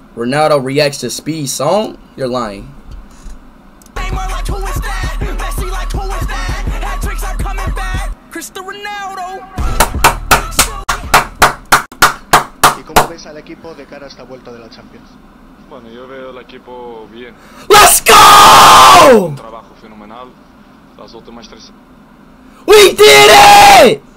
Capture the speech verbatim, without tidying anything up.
Ronaldo reacts to Speed song? You're lying. ¿Y cómo ves al equipo de cara a esta vuelta de la Champions? Bueno, yo veo el equipo bien. Let's go! Un trabajo fenomenal. Las últimas tres. We did it!